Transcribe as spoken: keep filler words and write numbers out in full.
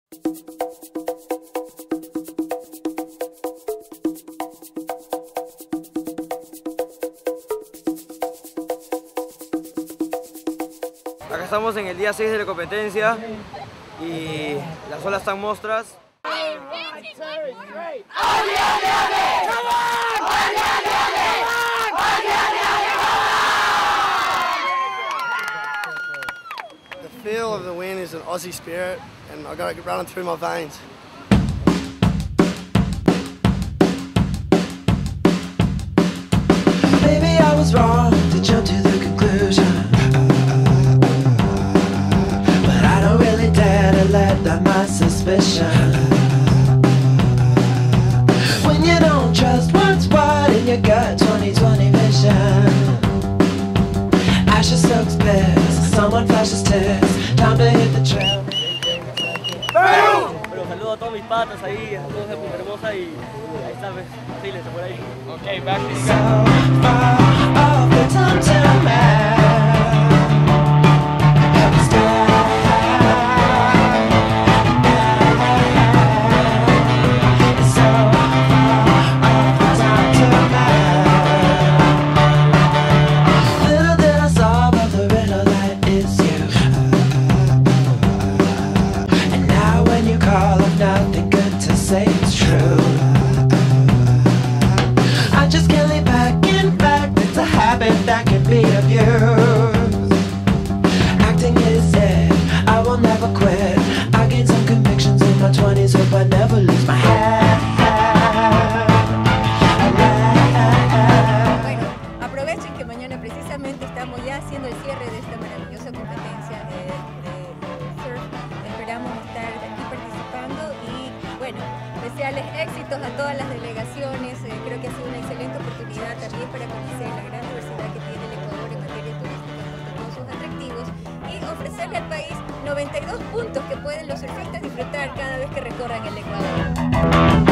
Acá estamos en el día seis de la competencia y las olas están mostras. The feel of the wind is an Aussie spirit, and I got it running through my veins. Maybe I was wrong to jump to the conclusion, but I don't really dare to let down my suspicion. When you don't trust what's what in your gut, twenty twenty vision. Ashes soaks piss, someone flashes tears, time to hit the trail. Pero saludo a todos mis patas ahí, a todos de Punta Hermosa y ahí está, pues, síguense por ahí. Ok, back to So far off the tum-tum man. Heaven's sky. So far off the tum-tum man. Little did I solve of the riddle that is you. And now when you call, I've nothing good to say, it's true. I just can't lay back in fact, it's a habit that can be abused. Acting is it, I will never quit. I gained some convictions in my twenties, hope I never lose my head. Bueno, aprovechen que mañana precisamente estamos ya haciendo el cierre de esta maravillosa competencia de, de, de surf. Esperamos estar aquí participando y bueno, desearles éxitos a todas las delegaciones. Eh, creo que ha sido una excelente oportunidad también para conocer la gran diversidad que tiene el Ecuador en materia turística con todos sus atractivos y ofrecerle al país noventa y dos puntos que pueden los surfistas disfrutar cada vez que recorran el Ecuador.